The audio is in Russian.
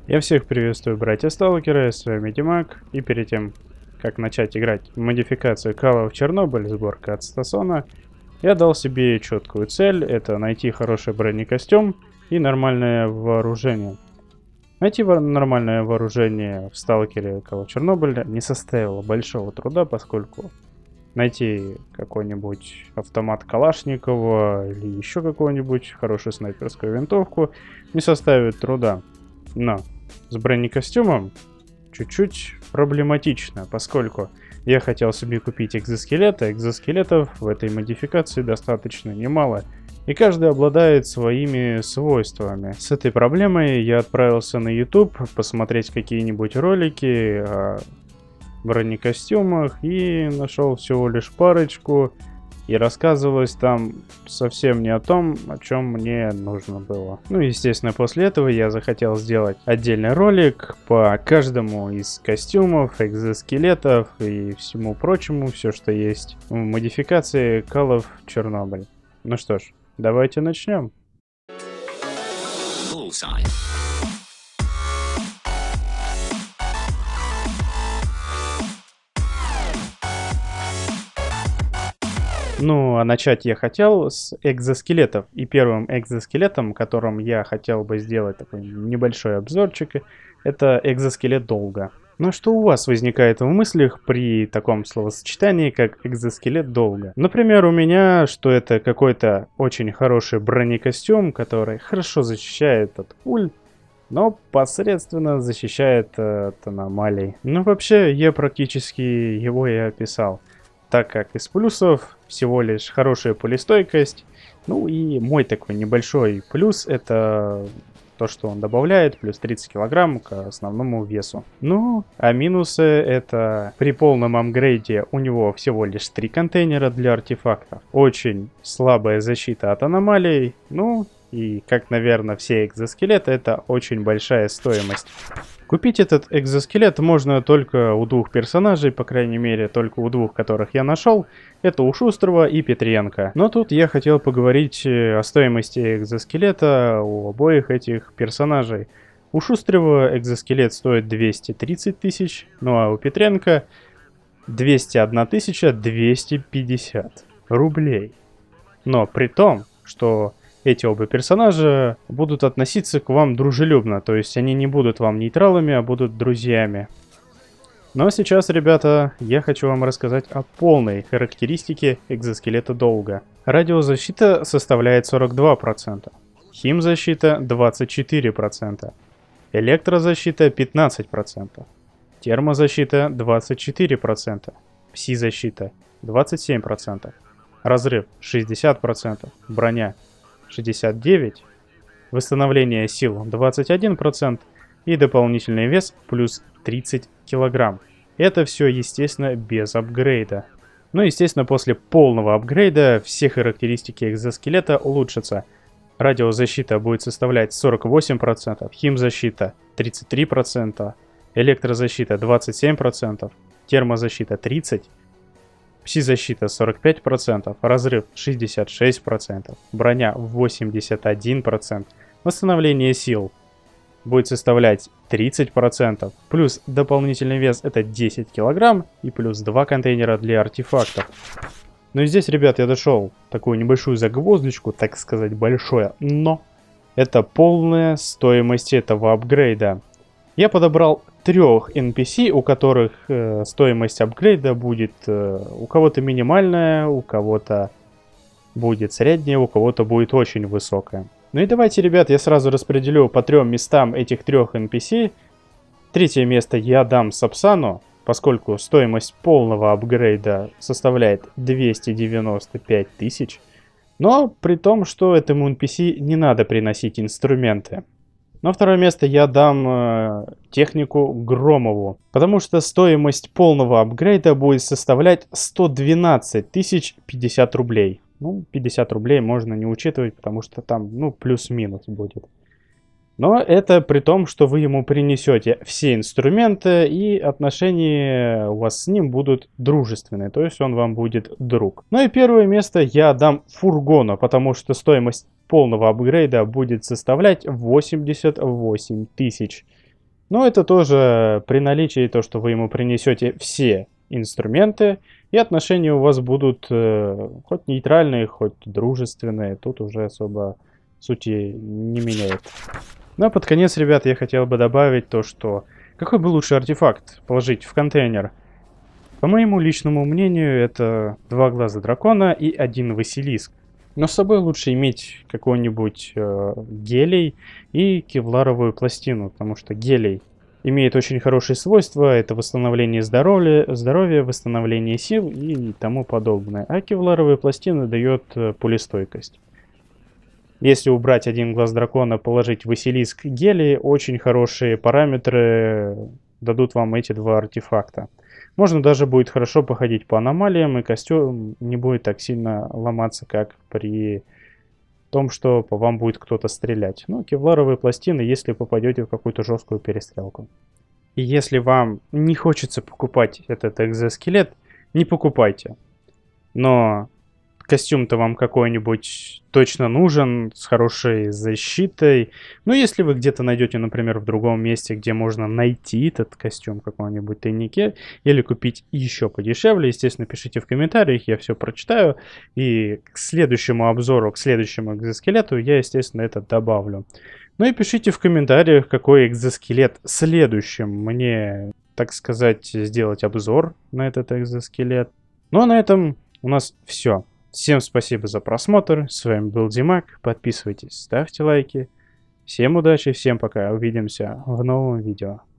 Я всех приветствую, братья-сталкеры, с вами Димак, и перед тем, как начать играть в модификацию Call of Chernobyl, сборка от Стасона, я дал себе четкую цель, это найти хороший бронекостюм и нормальное вооружение. Найти нормальное вооружение в сталкере Call of Chernobyl не составило большого труда, поскольку найти какой-нибудь автомат Калашникова или еще какую-нибудь хорошую снайперскую винтовку не составит труда. Но с бронекостюмом чуть-чуть проблематично, поскольку я хотел себе купить экзоскелет, а экзоскелетов в этой модификации достаточно немало, и каждый обладает своими свойствами. С этой проблемой я отправился на YouTube посмотреть какие-нибудь ролики о бронекостюмах и нашел всего лишь парочку. И рассказывалось там совсем не о том, о чем мне нужно было. Ну, естественно, после этого я захотел сделать отдельный ролик по каждому из костюмов, экзоскелетов и всему прочему, все, что есть в модификации Call of Chernobyl. Ну что ж, давайте начнем. Bullseye. Ну, а начать я хотел с экзоскелетов. И первым экзоскелетом, которым я хотел бы сделать такой небольшой обзорчик, это экзоскелет Долга. Но что у вас возникает в мыслях при таком словосочетании, как экзоскелет Долга? Например, у меня, что это какой-то очень хороший бронекостюм, который хорошо защищает от пуль, но посредственно защищает от аномалий. Ну, вообще, я практически его и описал, так как из плюсов всего лишь хорошая пулестойкость. Ну и мой такой небольшой плюс — это то, что он добавляет плюс 30 килограмм к основному весу. Ну, а минусы — это при полном апгрейде у него всего лишь 3 контейнера для артефактов. Очень слабая защита от аномалий. Ну и, как, наверное, все экзоскелеты, это очень большая стоимость. Купить этот экзоскелет можно только у двух персонажей, по крайней мере, только у двух, которых я нашел. Это у Шустрого и Петренко. Но тут я хотел поговорить о стоимости экзоскелета у обоих этих персонажей. У Шустрого экзоскелет стоит 230 тысяч, ну а у Петренко 201 250 рублей. Но при том, что эти оба персонажа будут относиться к вам дружелюбно, то есть они не будут вам нейтралами, а будут друзьями. Но сейчас, ребята, я хочу вам рассказать о полной характеристике экзоскелета Долга. Радиозащита составляет 42%, химзащита 24%, электрозащита 15%, термозащита 24%, пси-защита 27%, разрыв 60%, броня 69%, восстановление сил 21% и дополнительный вес плюс 30 килограмм. Это все, естественно, без апгрейда. Но, естественно, после полного апгрейда все характеристики экзоскелета улучшатся. Радиозащита будет составлять 48%, химзащита 33%, электрозащита 27%, термозащита 30%, пси-защита 45%, разрыв 66%, броня 81%, восстановление сил будет составлять 30%, плюс дополнительный вес это 10 килограмм и плюс 2 контейнера для артефактов. Ну и здесь, ребят, я дошел такую небольшую загвоздочку, так сказать, большое, но это полная стоимость этого апгрейда. Я подобрал 3 NPC, у которых стоимость апгрейда будет у кого-то минимальная, у кого-то будет средняя, у кого-то будет очень высокая. Ну и давайте, ребят, я сразу распределю по 3 местам этих 3 NPC. Третье место я дам Сапсану, поскольку стоимость полного апгрейда составляет 295 тысяч. Но при том, что этому NPC не надо приносить инструменты. На второе место я дам технику Громову, потому что стоимость полного апгрейда будет составлять 112 тысяч 50 рублей. Ну, 50 рублей можно не учитывать, потому что там, ну, плюс-минус будет. Но это при том, что вы ему принесете все инструменты, и отношения у вас с ним будут дружественные, то есть он вам будет друг. Ну и первое место я дам Фургону, потому что стоимость полного апгрейда будет составлять 88 тысяч. Но это тоже при наличии то, что вы ему принесете все инструменты, и отношения у вас будут хоть нейтральные, хоть дружественные. Тут уже особо сути не меняет. Ну а под конец, ребят, я хотел бы добавить то, что какой бы лучший артефакт положить в контейнер? По моему личному мнению, это два глаза дракона и один Василиск. Но с собой лучше иметь какой-нибудь гелий и кевларовую пластину, потому что гелий имеет очень хорошие свойства, это восстановление здоровья, восстановление сил и тому подобное. А кевларовая пластина дает пулестойкость. Если убрать один глаз дракона, положить Василиск гелий, очень хорошие параметры дадут вам эти два артефакта. Можно даже будет хорошо походить по аномалиям, и костюм не будет так сильно ломаться, как при том, что по вам будет кто-то стрелять. Ну, кевларовые пластины, если попадете в какую-то жесткую перестрелку. И если вам не хочется покупать этот экзоскелет, не покупайте. Но костюм-то вам какой-нибудь точно нужен, с хорошей защитой. Ну, если вы где-то найдете, например, в другом месте, где можно найти этот костюм в каком-нибудь тайнике, или купить еще подешевле, естественно, пишите в комментариях, я все прочитаю. И к следующему обзору, к следующему экзоскелету я, естественно, это добавлю. Ну и пишите в комментариях, какой экзоскелет следующим мне, так сказать, сделать обзор на этот экзоскелет. Ну а на этом у нас все. Всем спасибо за просмотр. С вами был Димак. Подписывайтесь, ставьте лайки. Всем удачи, всем пока. Увидимся в новом видео.